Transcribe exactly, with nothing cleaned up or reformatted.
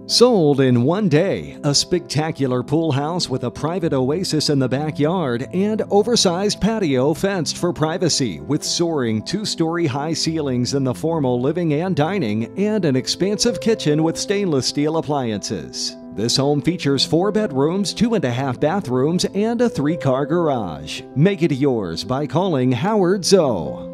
Sold in one day, a spectacular pool house with a private oasis in the backyard and oversized patio fenced for privacy with soaring two-story high ceilings in the formal living and dining and an expansive kitchen with stainless steel appliances. This home features four bedrooms, two and a half bathrooms, and a three-car garage. Make it yours by calling Howard Zhou.